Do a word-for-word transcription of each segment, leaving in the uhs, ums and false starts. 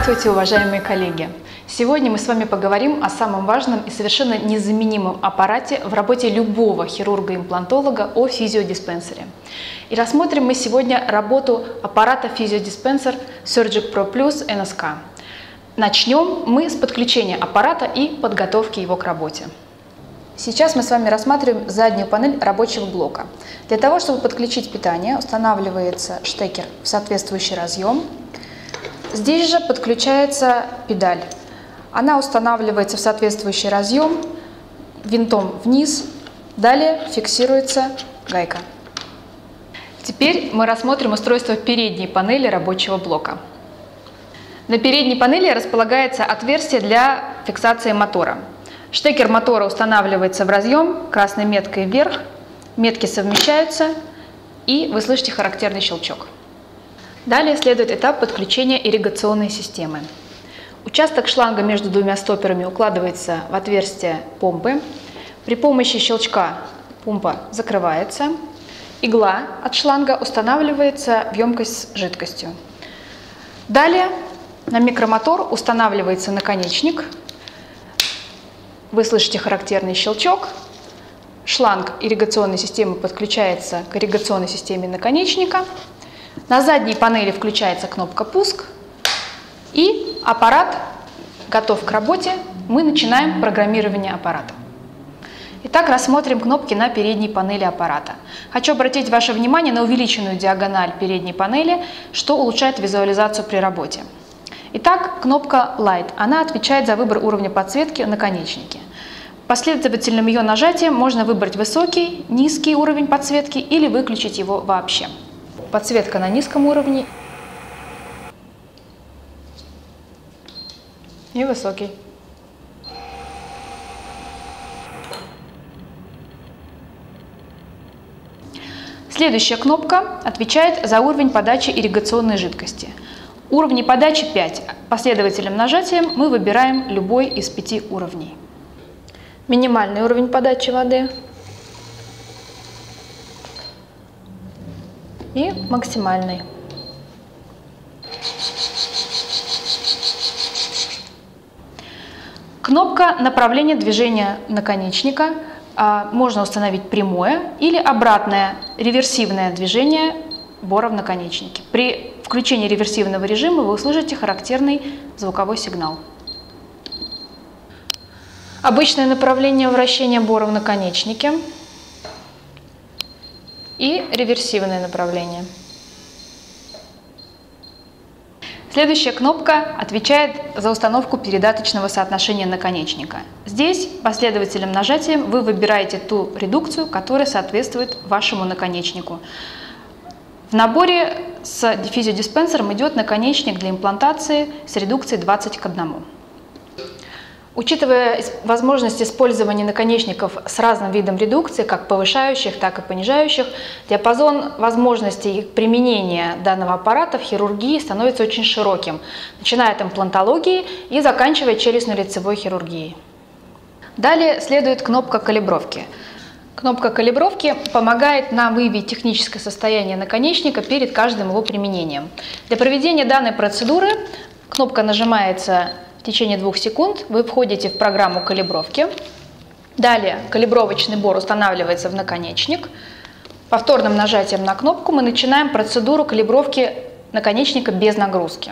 Здравствуйте, уважаемые коллеги! Сегодня мы с вами поговорим о самом важном и совершенно незаменимом аппарате в работе любого хирурга-имплантолога, о физиодиспенсере. И рассмотрим мы сегодня работу аппарата физиодиспенсер Surgic Pro Plus эн эс ка. Начнем мы с подключения аппарата и подготовки его к работе. Сейчас мы с вами рассматриваем заднюю панель рабочего блока. Для того, чтобы подключить питание, устанавливается штекер в соответствующий разъем. Здесь же подключается педаль. Она устанавливается в соответствующий разъем винтом вниз. Далее фиксируется гайка. Теперь мы рассмотрим устройство передней панели рабочего блока. На передней панели располагается отверстие для фиксации мотора. Штекер мотора устанавливается в разъем красной меткой вверх, метки совмещаются, и вы слышите характерный щелчок. Далее следует этап подключения ирригационной системы. Участок шланга между двумя стоперами укладывается в отверстие помпы. При помощи щелчка помпа закрывается. Игла от шланга устанавливается в емкость с жидкостью. Далее на микромотор устанавливается наконечник. Вы слышите характерный щелчок. Шланг ирригационной системы подключается к ирригационной системе наконечника. На задней панели включается кнопка «Пуск», и аппарат готов к работе. Мы начинаем программирование аппарата. Итак, рассмотрим кнопки на передней панели аппарата. Хочу обратить ваше внимание на увеличенную диагональ передней панели, что улучшает визуализацию при работе. Итак, кнопка Light. Она отвечает за выбор уровня подсветки наконечники. Последовательным ее нажатием можно выбрать высокий, низкий уровень подсветки или выключить его вообще. Подсветка на низком уровне и высокий. Следующая кнопка отвечает за уровень подачи ирригационной жидкости. Уровни подачи пять. Последовательным нажатием мы выбираем любой из пяти уровней. Минимальный уровень подачи воды и максимальный. Кнопка направления движения наконечника. Можно установить прямое или обратное реверсивное движение бора в наконечнике. При включении реверсивного режима вы услышите характерный звуковой сигнал. Обычное направление вращения бора в наконечнике и реверсивное направление. Следующая кнопка отвечает за установку передаточного соотношения наконечника. Здесь последовательным нажатием вы выбираете ту редукцию, которая соответствует вашему наконечнику. В наборе с физиодиспенсером идет наконечник для имплантации с редукцией двадцать к одному. Учитывая возможность использования наконечников с разным видом редукции, как повышающих, так и понижающих, диапазон возможностей применения данного аппарата в хирургии становится очень широким, начиная от имплантологии и заканчивая челюстно-лицевой хирургией. Далее следует кнопка калибровки. Кнопка калибровки помогает нам выявить техническое состояние наконечника перед каждым его применением. Для проведения данной процедуры кнопка нажимается в течение двух секунд, вы входите в программу калибровки. Далее калибровочный бор устанавливается в наконечник. Повторным нажатием на кнопку мы начинаем процедуру калибровки наконечника без нагрузки.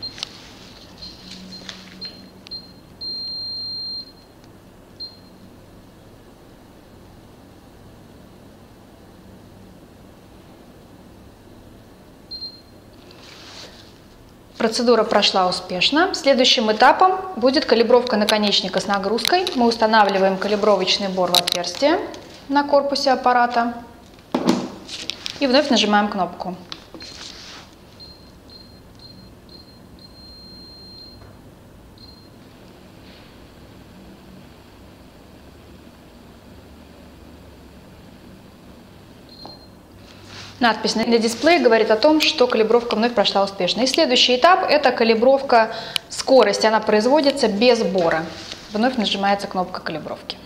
Процедура прошла успешно. Следующим этапом будет калибровка наконечника с нагрузкой. Мы устанавливаем калибровочный бор в отверстие на корпусе аппарата и вновь нажимаем кнопку. Надпись на дисплее говорит о том, что калибровка вновь прошла успешно. И следующий этап – это калибровка скорости. Она производится без бора. Вновь нажимается кнопка калибровки.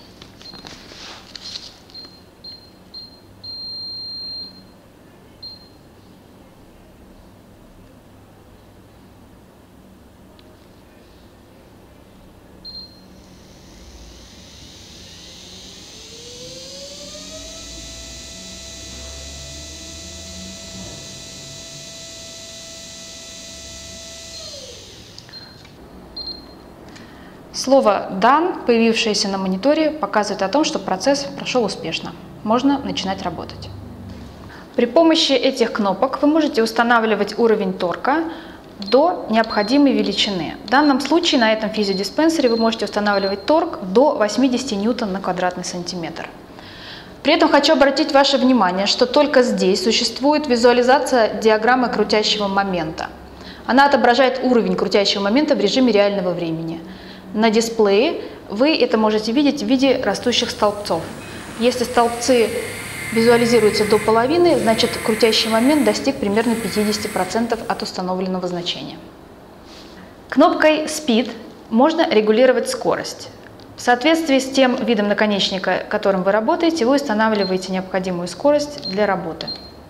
Слово «Done», появившееся на мониторе, показывает о том, что процесс прошел успешно. Можно начинать работать. При помощи этих кнопок вы можете устанавливать уровень торка до необходимой величины. В данном случае на этом физиодиспенсере вы можете устанавливать торк до восьмидесяти ньютон на квадратный сантиметр. При этом хочу обратить ваше внимание, что только здесь существует визуализация диаграммы крутящего момента. Она отображает уровень крутящего момента в режиме реального времени. На дисплее вы это можете видеть в виде растущих столбцов. Если столбцы визуализируются до половины, значит крутящий момент достиг примерно пятидесяти процентов от установленного значения. Кнопкой Speed можно регулировать скорость. В соответствии с тем видом наконечника, которым вы работаете, вы устанавливаете необходимую скорость для работы.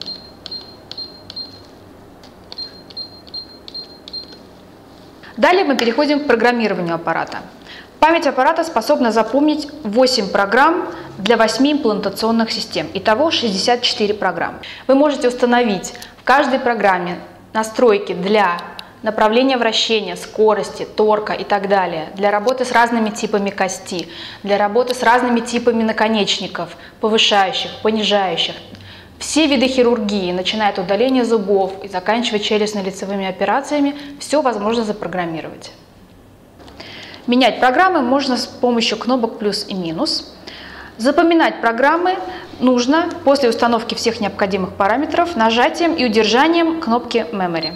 Далее мы переходим к программированию аппарата. Память аппарата способна запомнить восемь программ для восьми имплантационных систем. Итого шестьдесят четыре программы. Вы можете установить в каждой программе настройки для направления вращения, скорости, торка и так далее, для работы с разными типами кости, для работы с разными типами наконечников, повышающих, понижающих. Все виды хирургии, начиная от удаления зубов и заканчивая челюстно-лицевыми операциями, все возможно запрограммировать. Менять программы можно с помощью кнопок плюс и минус. Запоминать программы нужно после установки всех необходимых параметров нажатием и удержанием кнопки Memory.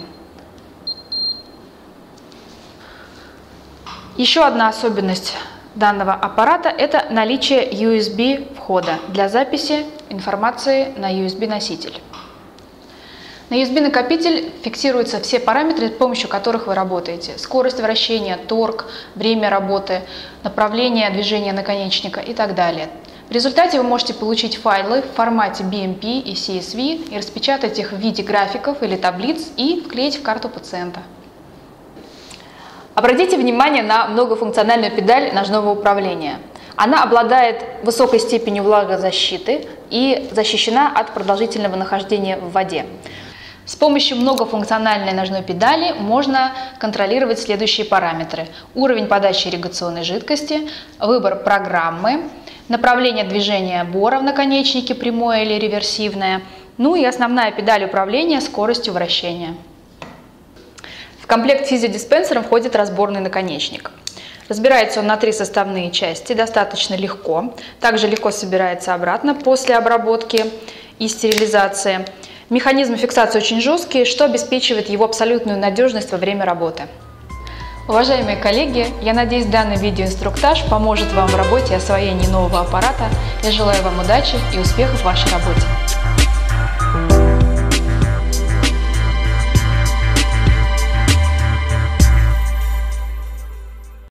Еще одна особенность данного аппарата – это наличие ю эс би входа для записи информации на ю эс би-носитель. На ю эс би-накопитель фиксируются все параметры, с помощью которых вы работаете. Скорость вращения, торк, время работы, направление движения наконечника и так далее. В результате вы можете получить файлы в формате би эм пи и си эс ви и распечатать их в виде графиков или таблиц и вклеить в карту пациента. Обратите внимание на многофункциональную педаль ножного управления. Она обладает высокой степенью влагозащиты и защищена от продолжительного нахождения в воде. С помощью многофункциональной ножной педали можно контролировать следующие параметры: уровень подачи ирригационной жидкости, выбор программы, направление движения бора в наконечнике, прямое или реверсивное, ну и основная педаль управления скоростью вращения. В комплект физиодиспенсера входит разборный наконечник. Разбирается он на три составные части достаточно легко. Также легко собирается обратно после обработки и стерилизации. Механизмы фиксации очень жесткие, что обеспечивает его абсолютную надежность во время работы. Уважаемые коллеги, я надеюсь, данный видеоинструктаж поможет вам в работе и освоении нового аппарата. Я желаю вам удачи и успехов в вашей работе.